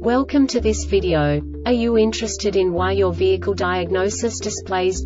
Welcome to this video. Are you interested in why your vehicle diagnosis displays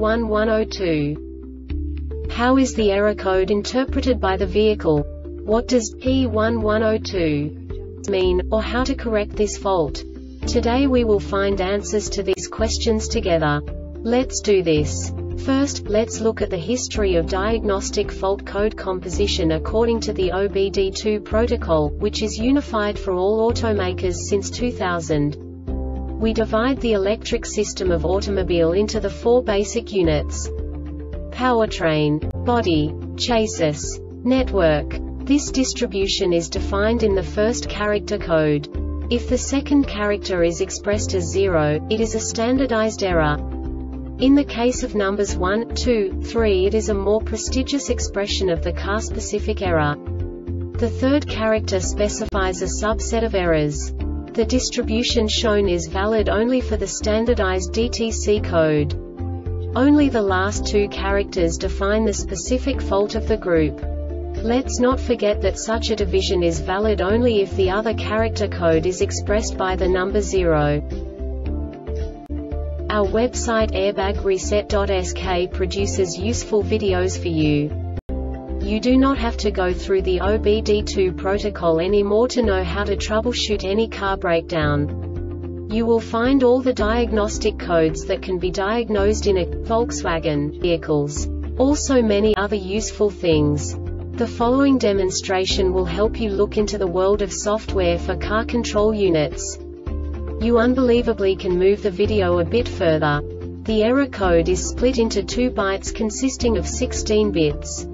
P1102? How is the error code interpreted by the vehicle? What does P1102 mean, or how to correct this fault? Today we will find answers to these questions together. Let's do this. First, let's look at the history of diagnostic fault code composition according to the OBD2 protocol, which is unified for all automakers since 2000. We divide the electric system of automobile into the four basic units: powertrain, body, chassis, network. This distribution is defined in the first character code. If the second character is expressed as 0, it is a standardized error. In the case of numbers 1, 2, 3, it is a more prestigious expression of the car-specific error. The third character specifies a subset of errors. The distribution shown is valid only for the standardized DTC code. Only the last two characters define the specific fault of the group. Let's not forget that such a division is valid only if the other character code is expressed by the number 0. Our website airbagreset.sk produces useful videos for you. You do not have to go through the OBD2 protocol anymore to know how to troubleshoot any car breakdown. You will find all the diagnostic codes that can be diagnosed in a Volkswagen vehicles. Also many other useful things. The following demonstration will help you look into the world of software for car control units. You unbelievably can move the video a bit further. The error code is split into 2 bytes consisting of 16 bits.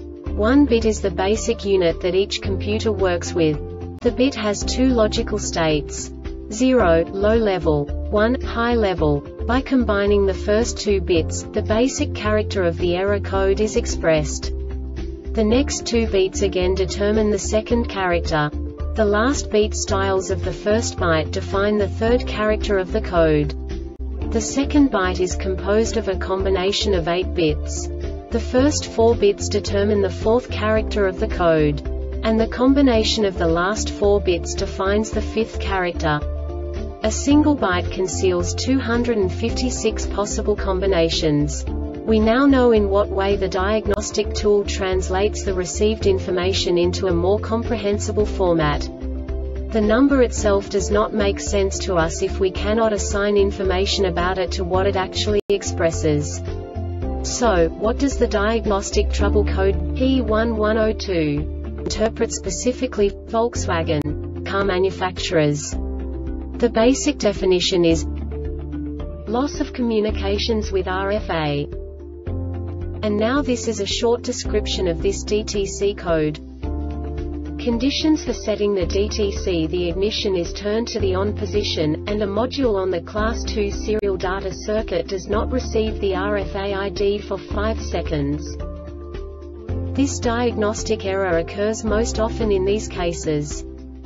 1 bit is the basic unit that each computer works with. The bit has 2 logical states: 0, low level, 1, high level. By combining the first 2 bits, the basic character of the error code is expressed. The next 2 beats again determine the second character. The last beat styles of the first byte define the third character of the code. The second byte is composed of a combination of 8 bits. The first 4 bits determine the fourth character of the code. And the combination of the last 4 bits defines the fifth character. A single byte conceals 256 possible combinations. We now know in what way the diagnostic tool translates the received information into a more comprehensible format. The number itself does not make sense to us if we cannot assign information about it to what it actually expresses. So, what does the diagnostic trouble code P1102 interpret specifically for Volkswagen car manufacturers? The basic definition is loss of communications with RFA. And now this is a short description of this DTC code. Conditions for setting the DTC: the ignition is turned to the on position, and a module on the Class 2 serial data circuit does not receive the RFA ID for 5 seconds. This diagnostic error occurs most often in these cases: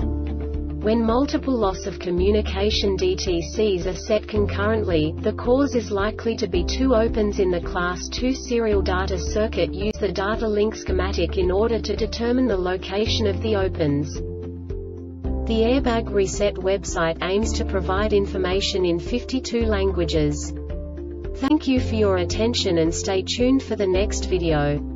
when multiple loss of communication DTCs are set concurrently, the cause is likely to be 2 opens in the Class 2 serial data circuit. Use the data link schematic in order to determine the location of the opens. The Airbag Reset website aims to provide information in 52 languages. Thank you for your attention and stay tuned for the next video.